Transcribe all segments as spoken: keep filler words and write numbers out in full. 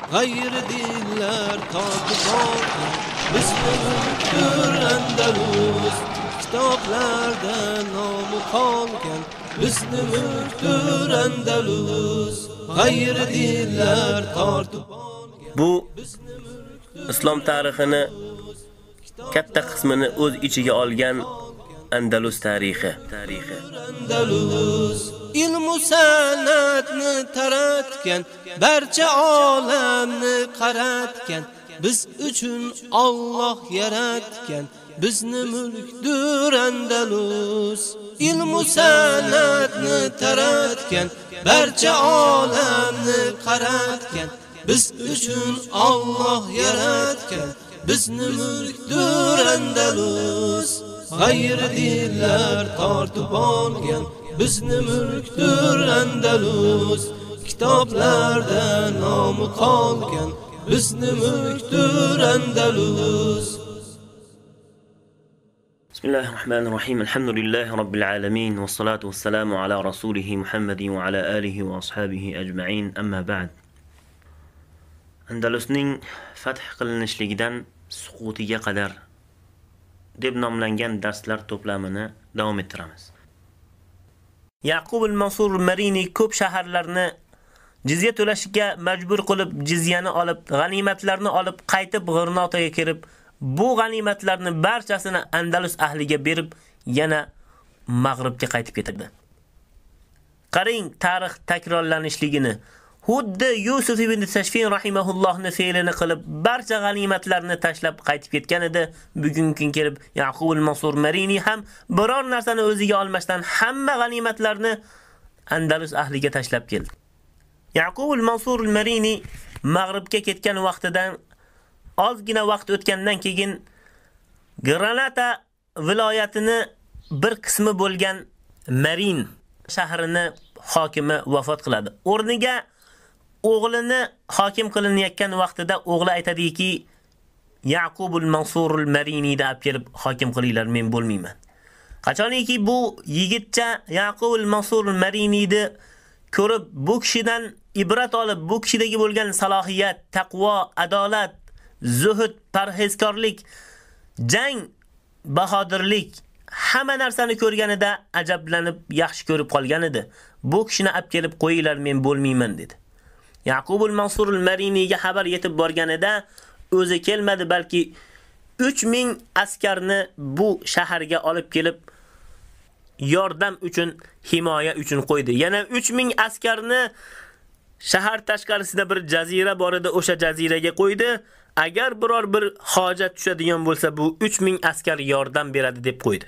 g'ayri dinlar tortib olgan bizni mulkdir Andalus. Kitoblarda nomi qolgan bizni mulkdir Andalus. G'ayri dinlar tortib olgan bu islom tarixini katta qismini o'z ichiga olgan Andalus tarixi. Tarixi. Andalus ilmu sanatni taratgan, barcha olamni qaratgan, biz uchun Alloh yaratgan, bizni mulkdir Andalus. Ilmu sanatni taratgan, barcha olamni qaratgan, biz uchun Alloh yaratgan, bizni mulkdir Andalus. G'ayri dinlar tortib olgan bizni mulkdir Andalus. Kitoblarda nomi qolgan bizni mulkdir Andalus. Bismillahirrahmanirrahim. Alhamdulillahi robbil alamin was salatu wassalamu ala rasulih Muhammadin wa ala alihi wa ashabihi ajma'in. Amma ba'd. Andalusning fath qilinishligidan suqutiga qadar deb nomlangan darslar to'plamini davom ettiramiz. Yaqub al-Mansur al-Marini ko'p shaharlarni jizya to'lashga majbur qilib, jizyani olib, g'animatlarni olib, qaytib G'irnotaga kirib, bu g'animatlarni barchasini Andalus ahliga berib, yana Mag'ribga qaytib ketadi. Qarang tarix takrorlanishligini. Xuddi Yusuf ibn Tashfin rahimahullohni fe'lini qilib, barcha g'animatlarni tashlab qaytib ketgan edi. Bugungi kun kelib Yaqub al-Mansur Marini ham biror narsani o'ziga olmasdan hamma g'animatlarni Andalus ahliga tashlab keldi. Yaqub al-Mansur Marini Mag'ribga ketgan vaqtidan ozgina vaqt o'tgandan keyin Granada viloyatini bir qismi bo'lgan Marin shahrini hokimi vafot qiladi. O'rniga o'g'lini hokim qilinayotgan vaqtida o'g'li aytadiki, Yaqub al-Mansur al-Marini da olib kelib hokim qilinglar, men bo'lmayman. Qachoniki bu yigitcha Yaqub al-Mansur al-Marinini ko'rib, bu kishidan ibrat olib, bu kishidagi bo'lgan salohiyat, taqvo, adolat, zuhud, parhezkorlik, jang, bahodirlik, hamma narsani ko'rganida ajablanib, yaxshi ko'rib qolgan edi. Bu kishini olib kelib qo'yinglar, men bo'lmayman dedi. Yaqub al-Mansur al-Mariniga xabar yetib borganida o'zi kelmadi, balki uch ming askarni bu shaharga olib kelib yordam uchun, himoya uchun qo'ydi. Yana uch ming askarni shahar tashqarisida bir jazira bor edi, o'sha jaziraga qo'ydi. Agar biror bir hojat tushadigan bo'lsa, bu uch ming askar yordam beradi deb qo'ydi.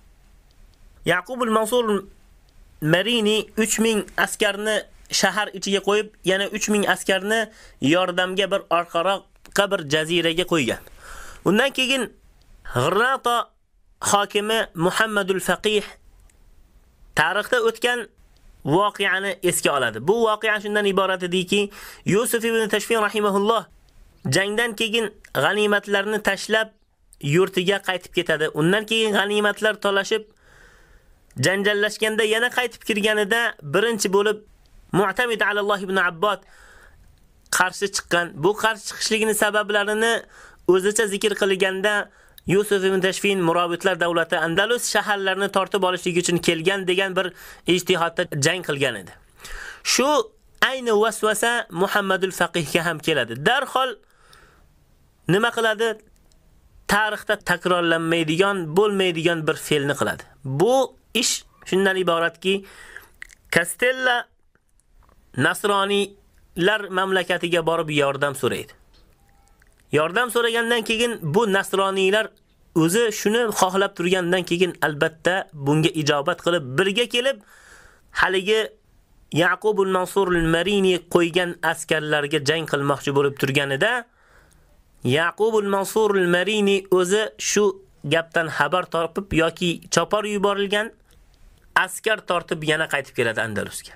Yaqub al-Mansur al-Marini uch ming askarni shahar ichiga qo'yib, yana uch ming askarni yordamga bir orqaroqqa bir jaziraga qo'ygan. Undan keyin G'irnota hokimi Muhammad al-Faqih tarixda o'tgan voqeani esga oladi. Bu voqea shundan iborat ediki, Yusuf ibn Tashfin rahimahulloh jangdan keyin g'animatlarni tashlab yurtiga qaytib ketadi. Undan keyin g'animatlar talashib janjallashganda yana qaytib kirganida birinchi bo'lib Mu'tamid alalloh ibn Abbod qarshi chiqqan. Bu qarshi chiqishligini sabablarini o'zicha zikr qilganda Yusuf ibn Tashfin murobitlar davlati Andalus shaharlarini tortib olishlik uchun kelgan degan bir ijtihodda jang qilgan edi. Shu ayni vasvasa Muhammadul Faqihga ham keladi. Darhol nima qiladi? Tarixda takrorlanmaydigan, bo'lmaydigan bir fe'lni qiladi. Bu ish shundan iboratki, Castella Nasroniylar mamlakatiga borib yordam so'raydi. Yordam so'ragandan keyin bu Nasroniylar o'zi shuni xohlab turgandan keyin albatta bunga ijobat qilib birga kelib haligi Yaqub al-Mansur al-Marini qo'ygan askarlarga jang qilmoqchi bo'lib turganida Yaqub al-Mansur al-Marini o'zi shu gapdan xabar topib yoki chopar yuborilgan askar tortib yana qaytib keladi Andalusga.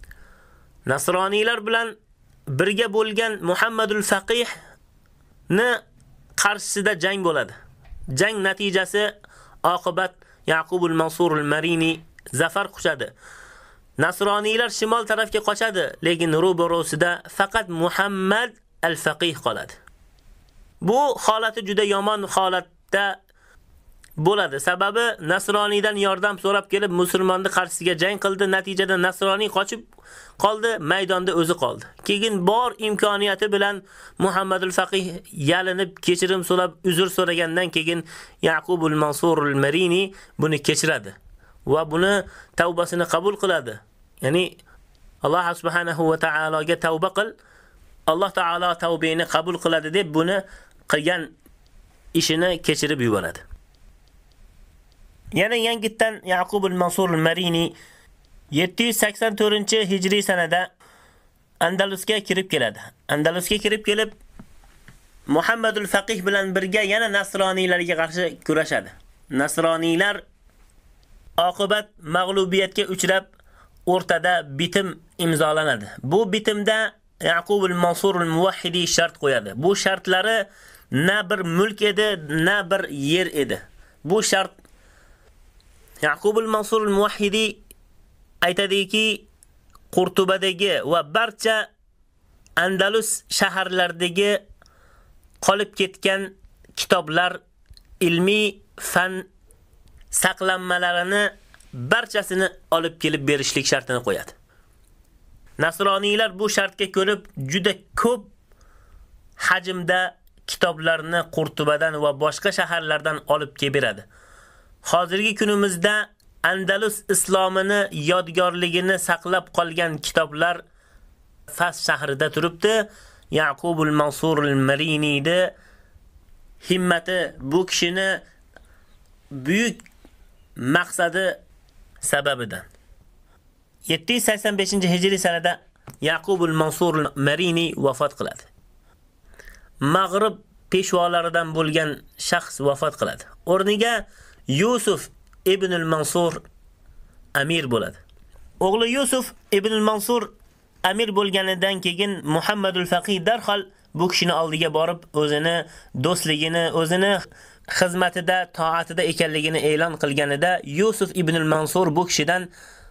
Nasroniylar bilan birga bo'lgan Muhammadul Faqih ni qarshisida jang bo'ladi. Jang natijasi oqibat Yaqub al-Mansur al-Marini zafar quchadi. Nasroniylar shimol tarafga qochadi, lekin ro'barosida faqat Muhammad al-Faqih qoladi. Bu holati juda yomon holatda bo'ladi. Sababi Nasroniydan yordam so'rab kelib musulmonni qarshisiga jang qildi. Natijada Nasroniy qochib qoldi, maydonda o'zi qoldi. Keyin bor imkoniyati bilan Muhammadul Faqih yalinib kechirim so'rab uzr so'ragandan keyin Yaqubul Mansurul Marini buni kechiradi va buni tavbasini qabul qiladi. Ya'ni Alloh subhanahu va taologa tavba qil, Alloh taolo tavbangni qabul qiladi deb buni qilgan ishini kechirib yuboradi. Yana yangitdan Yaqubul Mansur al-Marini yetti yuz sakson to'rtinchi hijriy sanada Andalusga kirib keladi. Andalusga kirib kelib Muhammadul Faqih bilan birga yana Nasroniylarga qarshi kurashadi. Nasroniylar oqibat mag'lubiyatga uchrab o'rtada bitim imzolanadi. Bu bitimda Yaqubul Mansur al-Muvahhidi shart qo'yadi. Bu shartlari na bir mulk edi, na bir yer edi. Bu shart Yaqubul Mansur al-Muvahhidi aytadiki, Qurtubadagi va barcha Andalus shaharlaridagi qolib ketgan kitoblar, ilmiy fan saqlanmalarini barchasini olib kelib berishlik shartini qo'yadi. Nasroniylar bu shartga ko'rib juda ko'p hajmda kitoblarni Qurtubadan va boshqa shaharlardan olib kelib beradi. Hozirgi kunimizda Andalus islomini yodgorligini saqlab qolgan kitoblar Fas shahrida turibdi. Yaqubul Mansur al-Mariniydi himmati bu kishini buyuk maqsadi sababidan. yetti yuz sakson beshinchi hijriy sanada Yaqubul Mansur al-Marini vafot qiladi. Mag'rib peshvolaridan bo'lgan shaxs vafot qiladi. O'rniga Yusuf ibn al-Mansur amir bo'ladi. O'g'li Yusuf ibn al-Mansur amir bo'lganidan keyin Muhammadul Faqih darhol bu kishini oldiga borib o'zini do'stligini, o'zini xizmatida, toatida ekanligini e'lon qilganida Yusuf ibn al-Mansur bu kishidan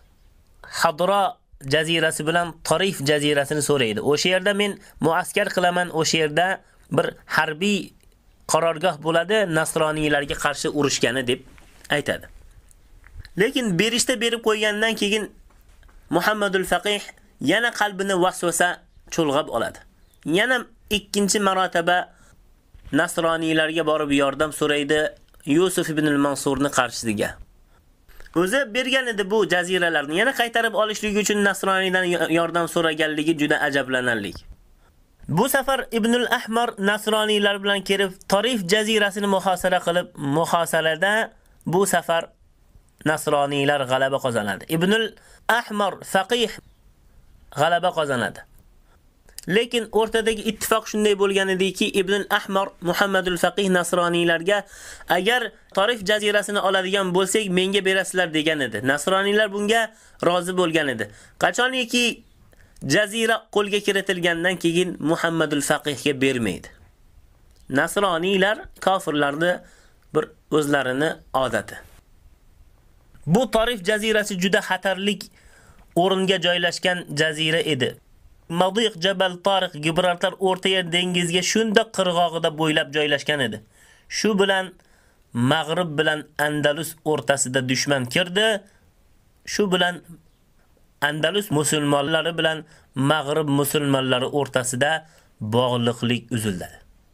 Hadro jazirasi bilan Tarif jazirasini so'raydi. O'sha yerda men muaskar qilaman, o'sha yerda bir harbiy qarorgoh bo'ladi, Nasroniylarga qarshi urushgani deb aytadi. Lekin berishda berib qo'ygandan keyin Muhammadul Faqih yana qalbini vasvasa cho'lg'ab oladi. Yana ikkinchi marotaba Nasroniylarga borib yordam so'raydi Yusuf ibn al-Mansurni qarshisiga. O'zi bergan edi bu jaziralarni, yana qaytarib olishligi uchun Nasroniydan yordam so'raganligi juda ajablanarli. Bu safar Ibn al-Ahmar Nasroniylar bilan kelib Tarif jazirasini muhosara qilib, muhosarada bu safar Nasroniylar g'alaba qozonadi. Ibn al-Ahmar Faqih g'alaba qozonadi. Lekin o'rtadagi ittifoq shunday bo'lgan ediki, Ibn al-Ahmar Muhammadul Faqih Nasroniylarga agar Tarif jazirasini oladigan bo'lsak, menga berasizlar degan edi. Nasroniylar bunga rozi bo'lgan edi. Qachoniki jazira qo'lga kiritilgandan keyin Muhammadul Faqihga bermaydi. Nasroniylar kofirlarni bir o'zlarini odati. Bu Tarif jazirasi juda xatarlik o'ringa joylashgan jazira edi. Madiq Jabal Tariq Gibraltar O'rta Yer dengizga shunda qirg'og'ida bo'ylab joylashgan edi. Shu bilan Mag'rib bilan Andalus o'rtasida dushman kirdi. Shu bilan Andalus musulmonlari bilan Mag'rib musulmonlari o'rtasida bog'liqlik uzildi.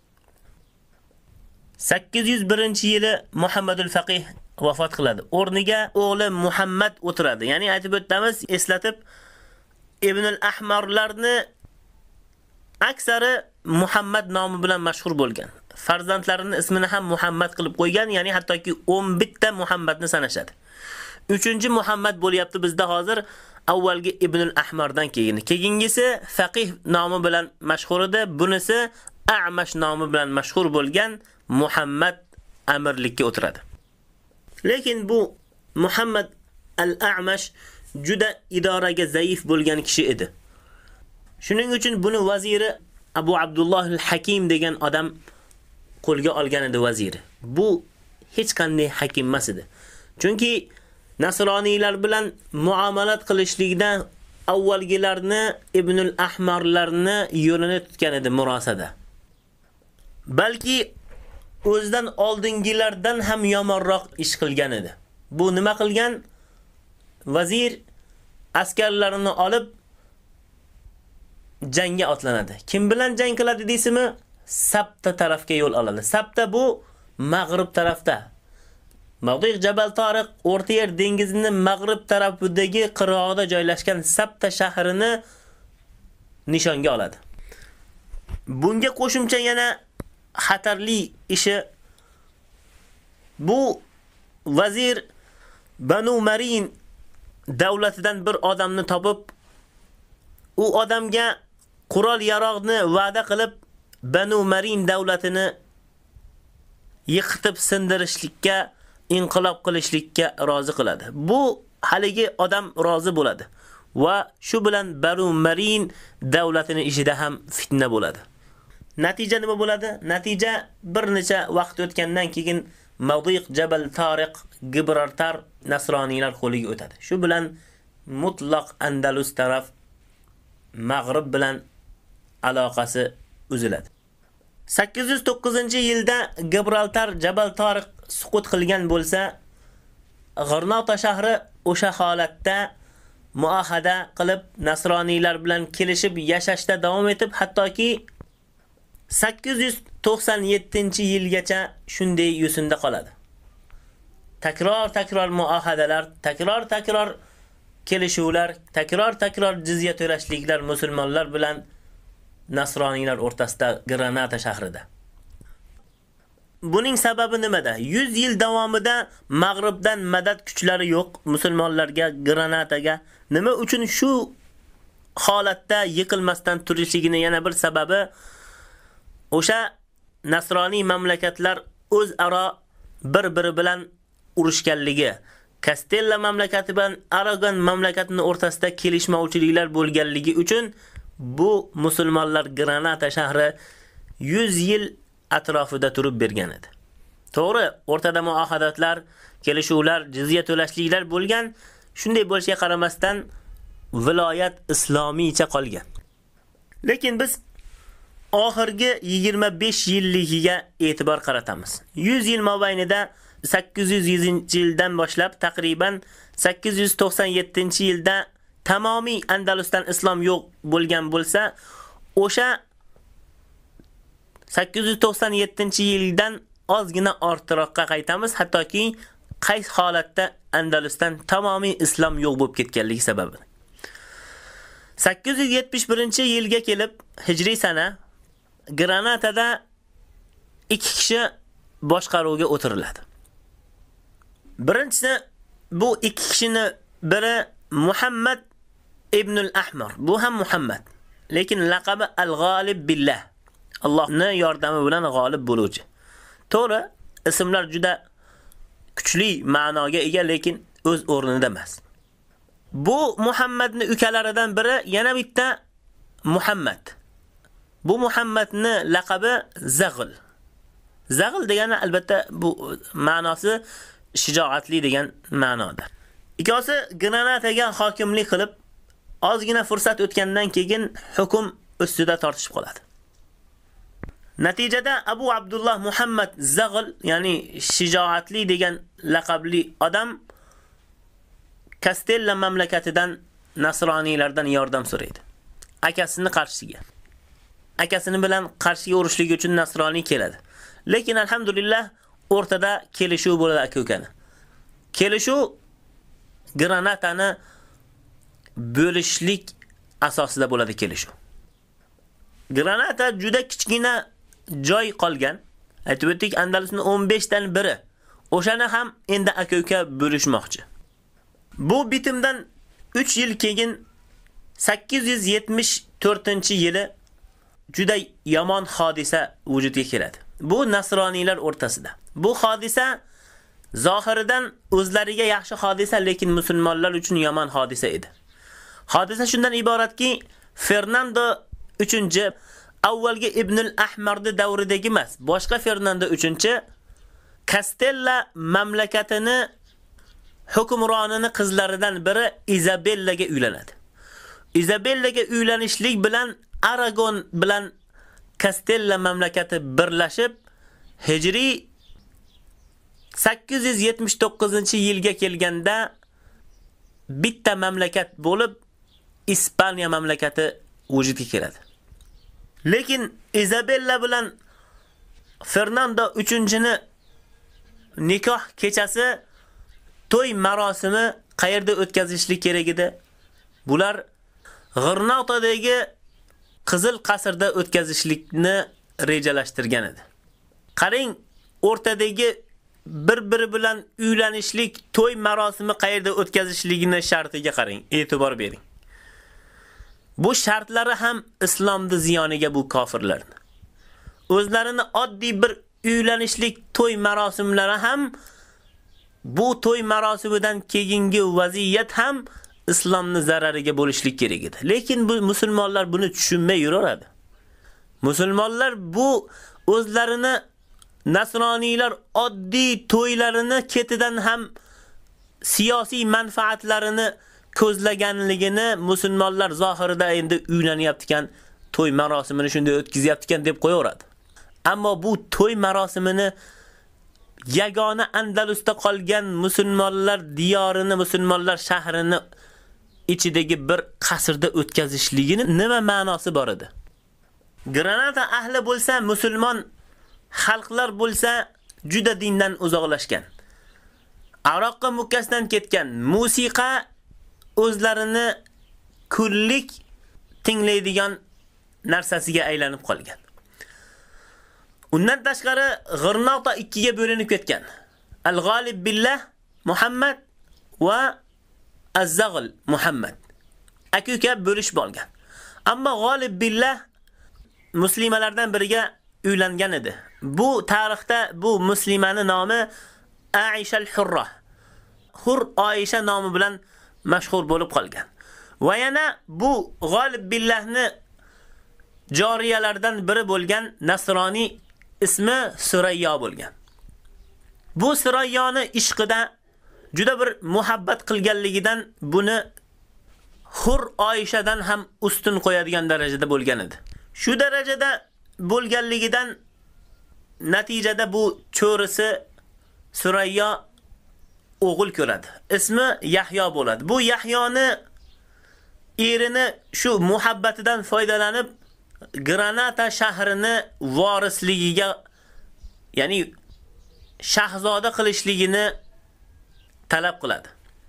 sakkiz yuz birinchi yili Muhammadul Faqih vafot qiladi. O'rniga o'g'li Muhammad o'tiradi. Ya'ni aytib o'tamiz, eslatib, Ibn al-Ahmarlarni aksari Muhammad nomi bilan mashhur bo'lgan. Farzandlarining ismini ham Muhammad qilib qo'ygan, ya'ni hattoki o'n bitta Muhammadni sanashadi. uchinchi Muhammad bo'lyapti bizda hozir, avvalgi Ibn al-Ahmardan keyin. Keyingisi Faqih nomi bilan mashhur edi, bunisi A'mash nomi bilan mashhur bo'lgan Muhammad amirlikka o'tiradi. Lekin bu Muhammad al-A'mash juda idoraga zaif bo'lgan kishi edi. Shuning uchun buni vaziri Abu Abdulloh al-Hakim degan odam qo'lga olgan edi vaziri. Bu hech qanday hakim emas edi. Chunki Nasroniylar bilan muomalat qilishlikdan avvalgilarni Ibnul Ahmarlarni yo'lini tutgan edi murosada. Balki o'zidan oldingilardan ham yomonroq ish qilgan edi. Bu nima qilgan? Vazir askarlarini olib jangga otlanadi. Kim bilan jang qiladi deysizmi? Sabta tarafga yo'l oladi. Sabta bu mag'rib tarafda. Mavdiq Jabal Tariq O'rta Yer dengizining mag'rib tarafidagi qirg'oqda joylashgan Sabta shahrini nishonga oladi. Bunga qo'shimcha yana xatarli ishi bu vazir Banu Marin davlatidan bir odamni topib, u odamga qurol yaroqni va'da qilib Banu Marin davlatini yiqitib sindirishlikka, inqilob qilishlikka rozi qiladi. Bu haligi odam rozi bo'ladi va shu bilan Banu Marin davlatini ishida ham fitna bo'ladi. Natija nima bo'ladi? Natija bir necha vaqt o'tgandan keyin Mavdiq Jabal Tariq Gibraltar nasroniylar qo'liga o'tadi. Shu bilan mutlaq Andalus taraf Mag'rib bilan aloqasi uziladi. sakkiz yuz to'qqizinchi yilda Gibraltar Jabal Tariq suqut qilgan bo'lsa, G'arnota shahri o'sha holatda muahada qilib nasroniylar bilan kelishib yashashda davom etib, hattoki sakkiz yuz to'qson yettinchi yilgacha shunday yusinda qoladi. Takror-takror muahadalar, takror-takror kelishuvlar, takror-takror jizya to'lashliklar musulmonlar bilan nasroniylar o'rtasida Granada shahrida. Buning sababi nimada? yuz yil davomida Mag'ribdan madad kuchlari yo'q musulmonlarga, Granadaga. Nima uchun shu holatda yiqilmasdan turishligini yana bir sababi o'sha nasroniy mamlakatlar o'zaro bir-biri bilan urushganligi, Kastella mamlakati bilan Aragon mamlakatining o'rtasida kelishmovchiliklar bo'lganligi uchun bu musulmonlar Granada shahri yuz yil atrofida turib bergan edi. To'g'ri, o'rtada muohadatlar, kelishuvlar, jizya to'lashliklar bo'lgan, shunday bo'lishiga qaramasdan viloyat islomiycha qolgan. Lekin biz oxirgi yigirma besh yilligiga e'tibor qaratamiz. yuz yil mobaynida sakkiz yuz yillinchi yildan boshlab taqriban sakkiz yuz to'qson yettinchi yilda tamomiy Andalusdan islom yo'q bo'lgan bo'lsa, o'sha sakkiz yuz to'qson yettinchi yildan ozgina ortiroqqa qaytamiz, hattoki qaysi holatda Andalusdan tamomiy islom yo'q bo'lib ketganligi sababi. sakkiz yuz yetmish birinchi yilga kelib, hijriy sana Granadada ikki kishi boshqaruvga o'tiriladi. Birinchisi bu ikki kishini biri Muhammad ibn al-Ahmar. Bu ham Muhammad, lekin laqabi al-G'olib billah. Allohning yordami bilan g'olib bo'luvchi. To'g'ri, ismlar juda kuchli ma'noga ega, lekin o'z o'rnida emas. Bu Muhammadning ukalaridan biri yana bitta Muhammad. Bu Muhammadning laqabi Zag'il. Zag'il degani albatta bu ma'nosi shijoatli degan ma'noda. Ikkosi Granadaga hokimlik qilib, ozgina fursat o'tgandan keyin hukm ustida tortishib qoladi. Natijada Abu Abdullah Muhammad Zag'il, ya'ni shijoatli degan laqabli odam Kastella mamlakatidan nasroniylardan yordam so'raydi. Akasini qarshiga. Akasini bilan qarshiga urishlik uchun nasroniy keladi. Lekin alhamdulillah o'rtada kelishuv bo'ladi aka-ukani. Kelishuv Granadani bo'lishlik asosida bo'ladi kelishuv. Granada juda kichkina joy qolgan. Aytib o'tdik, Andalusning o'n besh dan biri. O'shani ham endi aka-uka bo'lishmoqchi. Bu bitimdan uch yil keyin sakkiz yuz yetmish to'rtinchi yili juda yomon hodisa vujudga keladi. Bu nasroniylar o'rtasida. Bu hodisa zohiridan o'zlariga yaxshi hodisa, lekin musulmonlar uchun yomon hodisa edi. Hodisa shundan iboratki, Fernando uchinchi avvalgi Ibn al-Ahmarni davridagi emas, boshqa Fernando uchinchi Castella mamlakatini hukmronini qizlaridan biri Isabellaga uylanadi. Izabellaga uylanishlik bilan Aragon bilan Kastella mamlakati birlashib, hijriy sakkiz yuz yetmish to'qqizinchi yilga kelganda bitta mamlakat bo'lib Ispaniya mamlakati vujudga keladi. Lekin Isabella bilan Fernando uchinchini nikoh kechasi to'y marosimi qayerda o'tkazishlik kerak edi? Bular G'irnotadagi Qizil qasrda o'tkazishlikni rejalashtirgan edi. Qarang, o'rtadagi bir-biri bilan uylanishlik, to'y marosimi qayerda o'tkazishligini shartiga qarang, e'tibor bering. Bu shartlari ham islomning ziyoniga bu kofirlarni. O'zlarini oddiy bir uylanishlik to'y marosimlari ham bu to'y marosimidan keyingi vaziyat ham islomning zarariga bo'lishlik kerak edi. Lekin bu musulmonlar buni tushunmay yuraveradi. Musulmonlar bu o'zlarini nasroniylar oddiy to'ylarini ketidan ham siyosiy manfaatlarini ko'zlaganligini musulmonlar zohirida endi uylanyaptikan, to'y marosimini shunday o'tkazyaptikan deb qo'yaveradi. Ammo bu to'y marosimini yagona Andalusda qolgan musulmonlar diyorini, musulmonlar shahrini ichidagi bir qasrda o'tkazishligini nima ma'nosi bor edi? Granada ahli bo'lsa, musulmon xalqlar bo'lsa, juda dindan uzoqlashgan. Aroqqa mukkasidan ketgan, musiqa o'zlarini kullik tinglaydigan narsasiga aylanib qolgan. Undan tashqari G'irnota ikkiga bo'linib ketgan. Al-G'olib billah Muhammad va Az-Zag'l Muhammad. Aka-uka bo'lish bo'lgan. Ammo G'olib billah muslimalardan biriga uylangan edi. Bu tarixda bu muslimani nomi Aisha al-Hurra. Hur Aisha nomi bilan mashhur bo'lib qolgan. Va yana bu G'olib billahni joriyalardan biri bo'lgan nasroniy ismi Surayyo bo'lgan. Bu Surayyoni ishqida juda bir muhabbat qilganligidan buni Hur Aishadan ham ustun qo'yadigan darajada bo'lgan edi. Shu darajada bo'lganligidan natijada bu cho'risi Surayyo o'g'il ko'radi. Ismi Yahyo bo'ladi. Bu Yahyoni erini shu muhabbatidan foydalanib Granada shahrini vorisligiga, ya'ni shahzoda qilishligini talab qiladi.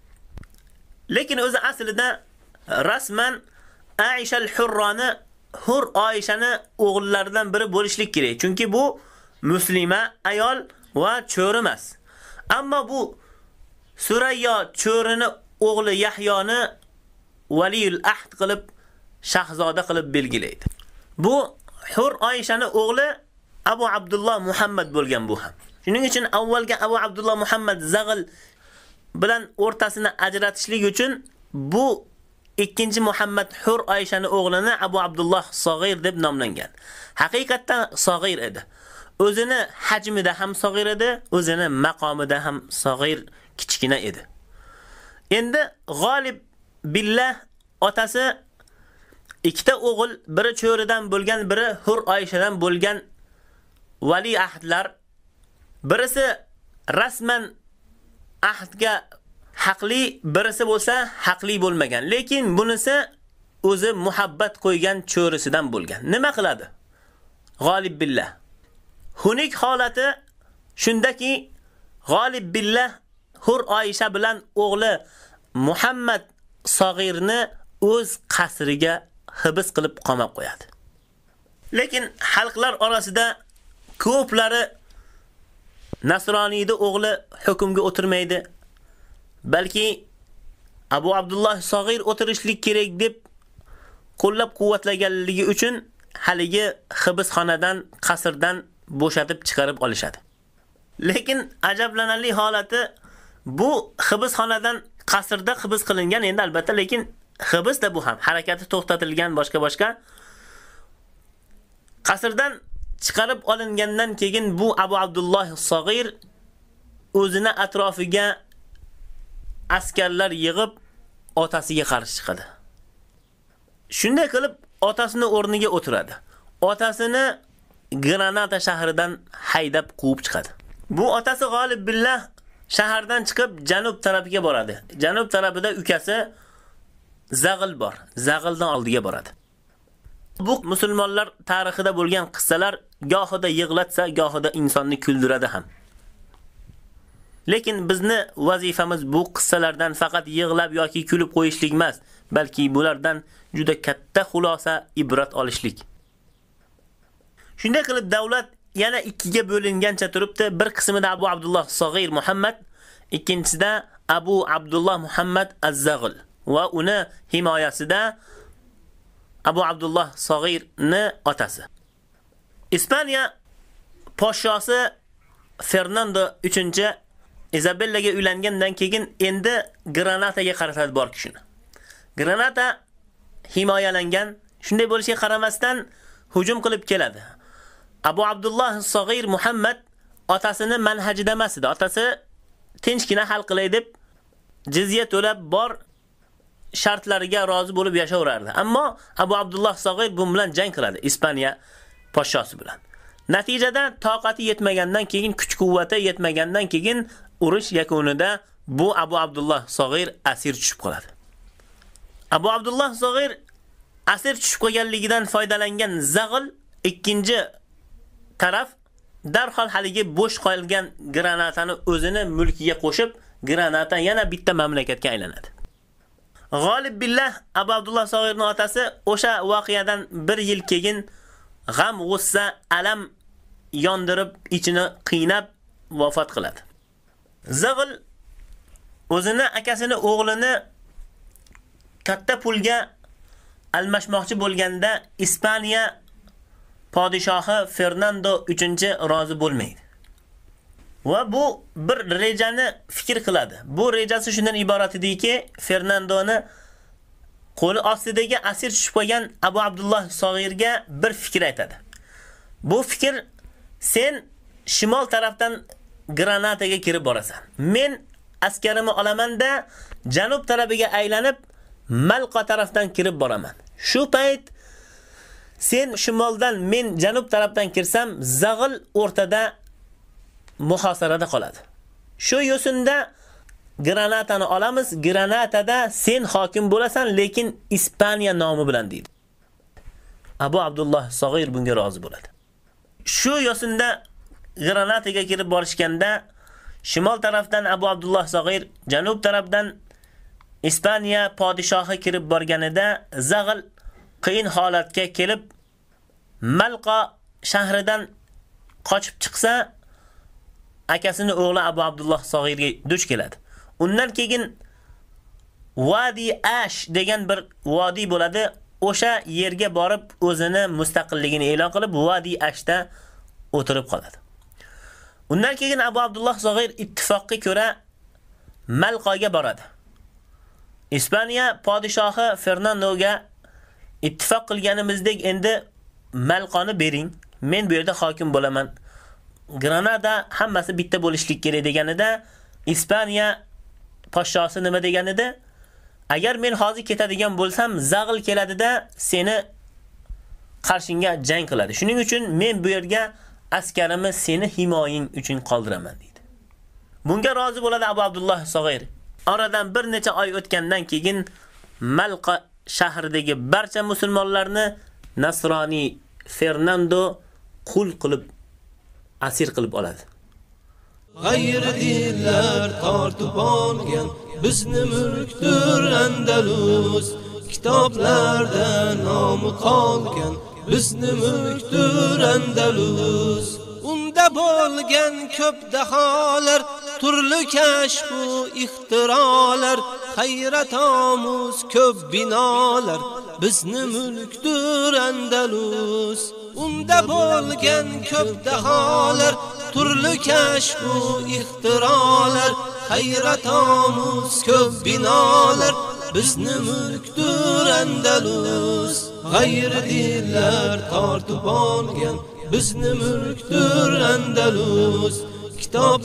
Lekin o'zi aslida rasman Aisha al-Hurrani Hur Aishani o'g'illaridan biri bo'lishlik kerak. Chunki bu muslima ayol va cho'ri emas. Ammo bu Surayyo cho'rini o'g'li Yahyoni valiyul ahd qilib, shahzoda qilib belgilaydi. Bu Hur Aishani o'g'li Abu Abdullah Muhammad bo'lgan bu ham. Shuning uchun avvalga Abu Abdullah Muhammad Zag'l bilan o'rtasini ajratishlik uchun bu ikkinchi Muhammad Hur Aishani o'g'lini Abu Abdullah Sag'ir deb nomlangan. Haqiqatan Sag'ir edi. O'zini hajmida ham Sag'ir edi, o'zini maqomida ham Sag'ir, kichkina edi. Endi G'olib billah otasi ikkita o'g'il, biri cho'ridan bo'lgan, biri Hur Aishadan bo'lgan vali ahdlar. Birisi rasman ahdga haqli, birisi bo'lsa haqli bo'lmagan. Lekin bunisi o'zi muhabbat qo'ygan cho'risidan bo'lgan. Nima qiladi? G'olib billah. Xunik holati shundaki, G'olib billah Hur Aisha bilan o'g'li Muhammad Sag'irni o'z qasriga hibs qilib qamab qo'yadi. Lekin xalqlar orasida ko'plari nasroniyda o'g'li hukmga o'tirmaydi. Balki Abu Abdullah Sag'ir o'tirishlik kerak deb qo'llab-quvvatlaganligi uchun haligi hibsxonadan, qasrdan bo'shatib chiqarib olishadi. Lekin ajablanarli holati bu hibsxonadan qasrda hibs qilingan endi albatta, lekin hibsda bu ham harakati to'xtatilgan, boshqa-boshqa. Qasrdan chiqarib olingandan keyin bu Abu Abdullah Sag'ir o'zini atrofiga askarlar yig'ib otasiga qarshi chiqadi. Shunday qilib otasini o'rniga o'tiradi. Otasini Granada shahridan haydab quvib chiqadi. Bu otasi G'olib billah shahardan chiqib janub tarafiga boradi. Janub tarafida ukasi Zag'il bor. Zag'ildan oldiga boradi. Bu musulmonlar tarixida bo'lgan qissalar gohida yig'latsa, gohida insonni kuldiradi ham. Lekin bizni vazifamiz bu qissalardan faqat yig'lab yoki kulib qo'yishlik emas, balki bulardan juda katta xulosa, ibrat olishlik. Shunday qilib davlat yana ikkiga bo'lingancha turibdi. Bir qismida Abu Abdullah Sag'ir Muhammad, ikkinchisida Abu Abdullah Muhammad Az-Zag'il va uni himoyasida Abu Abdullah Sag'irni otasi. Ispaniya podshosi Fernando uchinchi Isabellaga uylangandan keyin endi Granadaga qaratadi bor kishini. Granada himoyalangan, shunday bo'lishiga qaramasdan hujum qilib keladi. Abu Abdullah Sag'ir Muhammad otasini manhajida emas edi. Otasi tinchgina hal qilay deb jizya to'lab bor shartlariga rozi bo'lib yashayverardi. Ammo Abu Abdullah Sag'ir bu bilan jang qiladi Ispaniya podshosi bilan. Natijada toqati yetmagandan keyin, kuch-quvvati yetmagandan keyin urush yakunida bu Abu Abdullah Sag'ir asir tushib qoladi. Abu Abdullah Sag'ir asir tushib qolganligidan foydalangan Zag'il ikkinchi taraf darhol haligi bo'sh qolgan Granadani o'zini mulkiga qo'shib, Granada yana bitta mamlakatga aylanadi. G'olib billah Abu Abdullah Sag'irning otasi o'sha voqeadan bir yil keyin g'am, g'ussa, alam yondirib, ichini qiynab vafot qiladi. Zag'il o'zini akasini o'g'lini katta pulga almashmoqchi bo'lganda Ispaniya podshohi Fernando uchinchi rozi bo'lmaydi. Va bu bir rejani fikr qiladi. Bu rejasi shundan iborat ediki, Fernandoni qo'li ostidagi asir tushib qolgan Abu Abdullah Sag'irga bir fikr aytadi. Bu fikr, sen shimol tarafdan Granadaga kirib borasan. Men askarimni olaman-da janub tarafiga aylanib Malqa tarafdan kirib boraman. Shu payt sen shimoldan, men janub tarafdan kirsam, Zag'il o'rtada muhosarada qoladi. Shu yo'sinda Granadani olamiz. Granadada sen hokim bo'lasan, lekin Ispaniya nomi bilan deydi. Abu Abdullah Sag'ir bunga rozi bo'ladi. Shu yo'sinda Granadaga kirib borishganda shimol tarafdan Abu Abdullah Sag'ir, janub tarafdan Ispaniya podshohi kirib borganida Zag'il qiyin holatga kelib Malqa shahridan qochib chiqsa, akasini o'g'li Abu Abdullah Sag'irga duch keladi. Undan keyin Wadi Ash degan bir vodi bo'ladi. O'sha yerga borib o'zini mustaqilligini e'lon qilib, Wadi Ashda o'tirib qoladi. Undan keyin Abu Abdullah Sag'ir ittifoqqa ko'ra Malqaga boradi. Ispaniya podshohi Fernandoga ittifoq qilganimizdek endi Malqani bering, men bu yerda hokim bo'laman. Granada hammasi bitta bo'lishlik kerak deganida Ispaniya podshosi nima deganida, agar men hozir ketadigan bo'lsam, Zag'il keladida seni qarshingga jang qiladi. Shuning uchun men bu yerga askarimni seni himoying uchun qoldiraman deydi. Bunga rozi bo'ladi Abu Abdullah Sag'ir. Oradan bir necha oy o'tgandan keyin Malqa shahridagi barcha musulmonlarni Nasroniy Fernando qul qilib asir qilib oladi. G'ayri dinlar tortib olgan bizni mulkdir Andalus, kitoblarda nomi qolgan bizni mulkdir Andalus. Unda bo'lgan ko'p daholar, turli kashf va ixtirolar, hayrat omuz ko'p binolar bizni mulkdir Andalus. Unda bo'lgan ko'p daholar, turli kashf va ixtirolar, hayrat omuz ko'p binolar bizni mulkdir Andalus. G'ayri dinlar tortib olgan bizni mulkdir Andalus,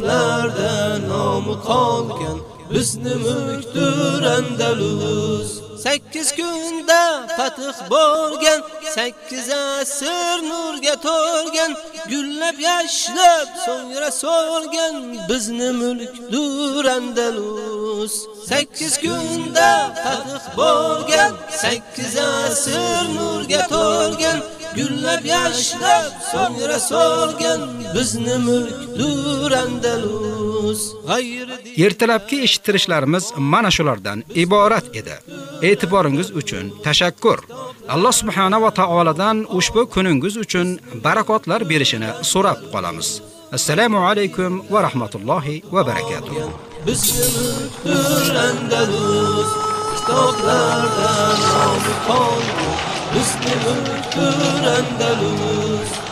kitoblarda nomi qolgan bizni mulkdir Andalus. sakkiz kunda fath bo'lgan, sakkiz asr nurga to'lgan, gullab yashnab so'ngra so'lgan bizni mulkdur Andalus. sakkiz kunda fath bo'lgan, sakkiz asr nurga to'lgan, gullab yashnab so'ngra so'lgan bizni mulkdur Andalus. Ertalabki eshittirishlarimiz mana shulardan iborat edi. E'tiboringiz uchun tashakkur. Alloh subhanahu va taoladan ushbu kuningiz uchun barakotlar berishini so'rab qolamiz. Assalomu alaykum va rahmatullohi va barakatuh. Bizni mulkdur Andalus, kitoblardan nomi qoldi. Bizni mulkdur Andalus.